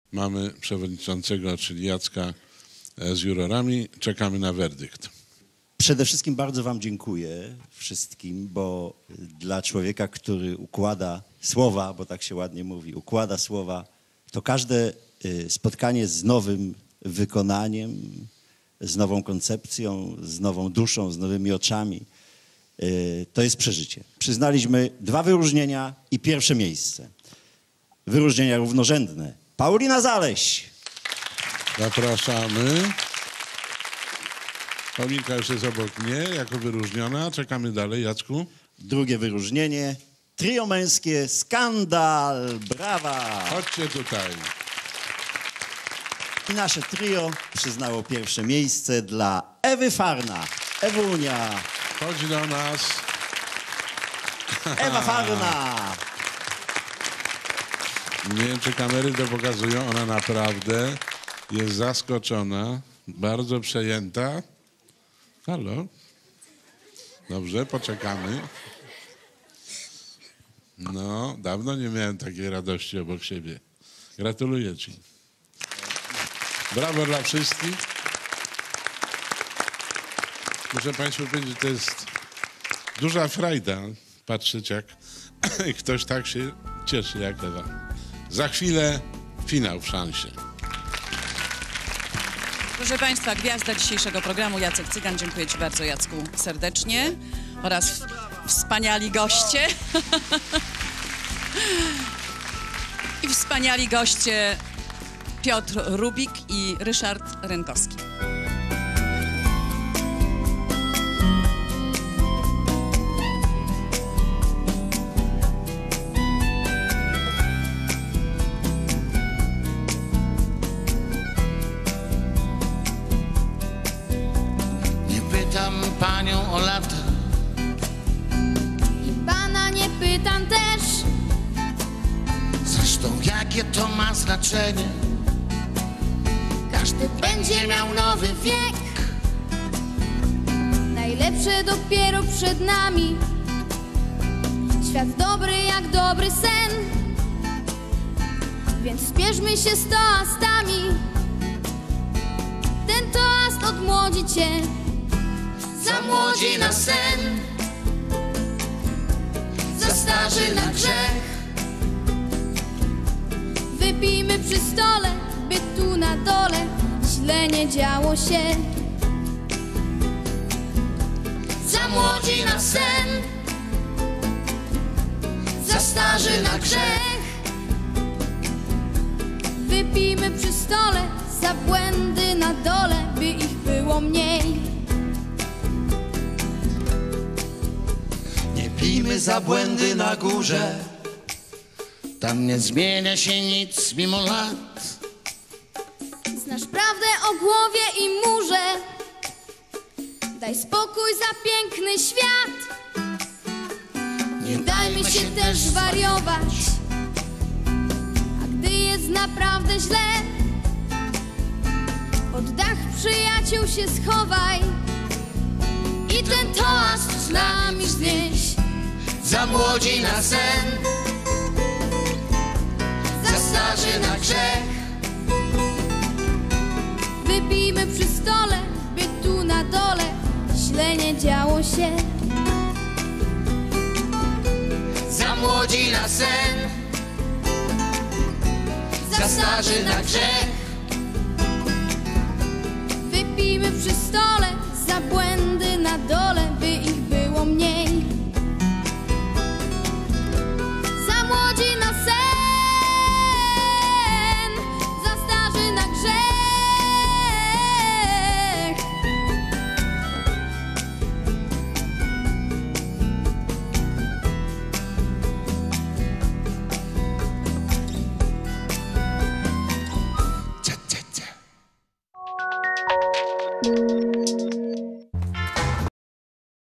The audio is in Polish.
Mamy przewodniczącego, czyli Jacka z jurorami. Czekamy na werdykt. Przede wszystkim bardzo wam dziękuję wszystkim, bo dla człowieka, który układa słowa, bo tak się ładnie mówi, układa słowa, to każde spotkanie z nowym wykonaniem, z nową koncepcją, z nową duszą, z nowymi oczami, to jest przeżycie. Przyznaliśmy 2 wyróżnienia i 1. miejsce. Wyróżnienia równorzędne. Paulina Zaleś. Zapraszamy. Paulinka już jest obok mnie, jako wyróżniona. Czekamy dalej, Jacku. 2. wyróżnienie. Trio męskie Skandal. Brawa! Chodźcie tutaj. I nasze trio przyznało 1. miejsce dla Ewy Farna. Ewunia. Chodź do nas. Ewa Farna. Nie wiem, czy kamery to pokazują. Ona naprawdę jest zaskoczona, bardzo przejęta. Halo? Dobrze, poczekamy. No, dawno nie miałem takiej radości obok siebie. Gratuluję ci. Brawo dla wszystkich. Muszę państwu powiedzieć, to jest duża frajda patrzeć, jak ktoś tak się cieszy jak Ewa. Za chwilę finał w szansie. Proszę Państwa, gwiazda dzisiejszego programu Jacek Cygan. Dziękuję Ci bardzo, Jacku, serdecznie. Oraz wspaniali goście. I wspaniali goście Piotr Rubik i Ryszard Rynkowski. Panią o lata i pana nie pytam też. Zresztą jakie to ma znaczenie? Każdy będzie miał nowy wiek. Najlepsze dopiero przed nami. Świat dobry jak dobry sen. Więc spieszmy się z toastami. Ten toast odmłodzi cię. Za młodzi na sen, za starzy na grzech. Wypijmy przy stole, by tu na dole źle nie działo się. Za młodzi na sen, za starzy na grzech. Wypijmy przy stole za błędy na dole, by ich było mniej. Pijmy za błędy na górze, tam nie zmienia się nic mimo lat. Znasz prawdę o głowie i murze. Daj spokój za piękny świat. Nie dajmy się też wariować. A gdy jest naprawdę źle, pod dach przyjaciół się schowaj i ten toast z nami znieś. Za młodzi na sen, za starzy na grzech. Wypijmy przy stole, by tu na dole źle nie działo się. Za młodzi na sen, za starzy na grzech. Wypijmy przy stole za błędy na dole,